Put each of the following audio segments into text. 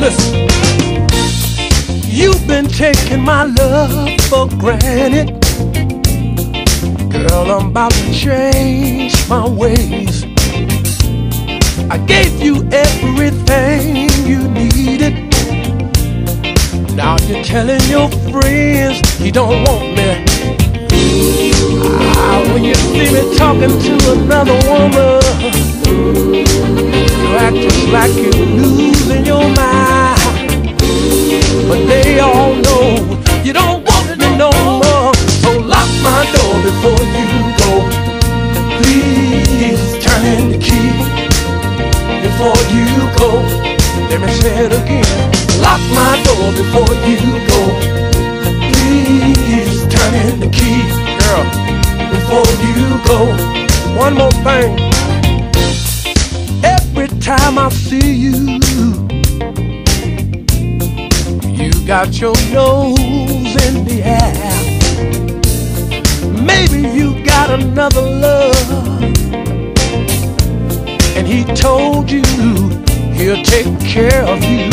Listen, you've been taking my love for granted. Girl, I'm about to change my ways. I gave you everything you needed. Now you're telling your friends you don't want me. When you see me talking to another woman, you act just like you're losing your mind. But they all know you don't want me no more. So lock my door before you go. Please turn in the key before you go. Let me say it again. Lock my door before you go. Please turn in the key, girl, before you go. One more thing. Every time I see you, you got your nose in the air. Maybe you got another love, and he told you he'll take care of you.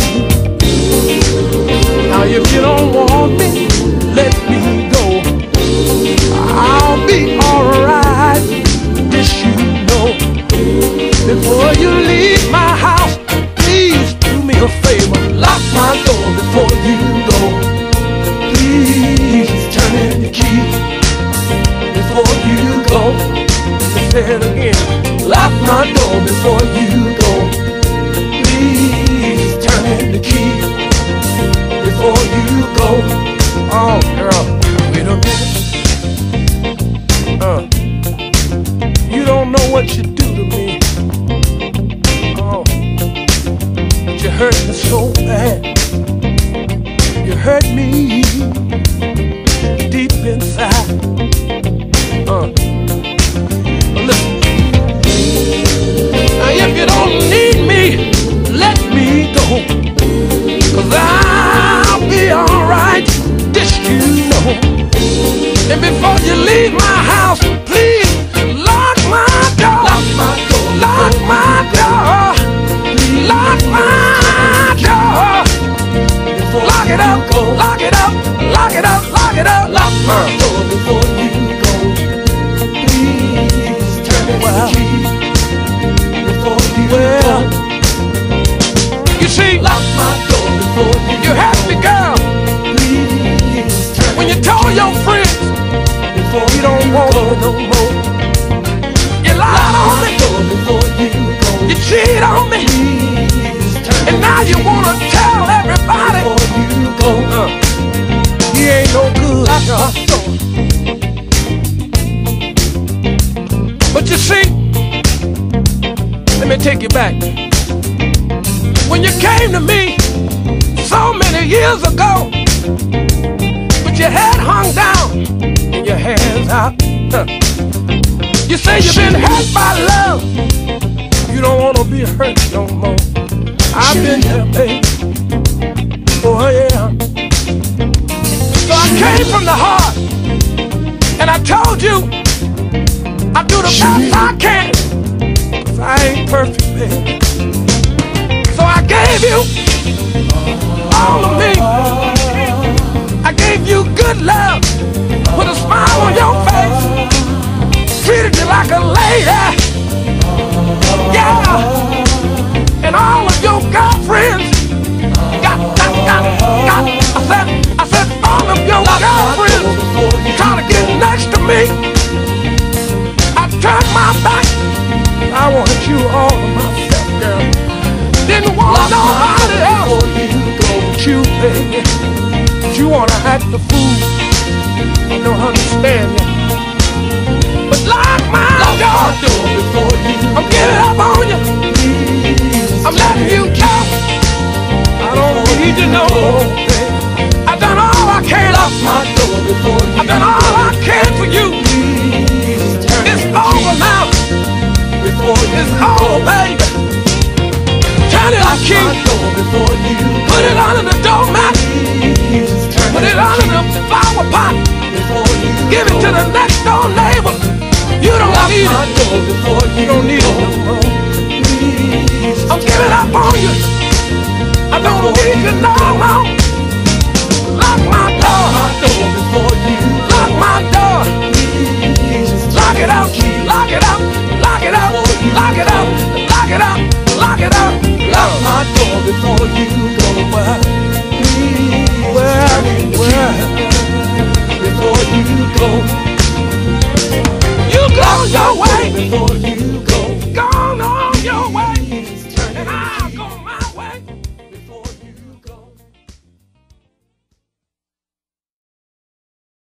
Now if you don't want me, let me go. I'll be alright, this you know. Before you leave my house, please do me a favor. Lock my door before you go. Please turn in the key before you go. Say it again. Lock my door before you go. Please turn in the key before you go. Oh, girl, wait a minute. You don't know what you do to me. Oh, but you hurt me so bad. You hurt me deep inside. Listen. Now if you don't need me, let me go. 'Cause I'll be alright, this you know. And before you leave my house, please lock my door. Lock my door. Lock my door. Lock my door. Lock it up. Lock it up. Lock it up. Lock it up. Lock my door before you go. Please turn it the key before you go. You see, lock my door before you go. You happy, girl? Please turn when you told your friends before you don't want me no more. You lied on me before you go. You cheated on me, and now you wanna tell everybody before you go. You ain't no good, girl. But you see, let me take you back. When you came to me so many years ago, with your head hung down and your hands out, you say you've been hurt by love. You don't want to be hurt no more. I've been there, baby. Oh yeah. So I came from the heart, and I told you I do the best I can. 'Cause I ain't perfect, baby. So I gave you all of me. I gave you good love, put a smile on your face, treated you like a lady. Yeah. And all of your girlfriends got. I said all of your girlfriends trying to get next to me. I turned my back. I wanted you all to myself, girl. Didn't want nobody else but you, baby. But you wanna act the fool. I don't understand you. But lock my door before you. I'm getting up on you. I'm letting you go. I don't need you no more, baby. I've done all I can. Lock my door before you. I've done all I can for you. It's over now. It's over, baby. Turn it on, key. Put it under the doormat. Put it under the flower pot. Give it to the next door neighbor.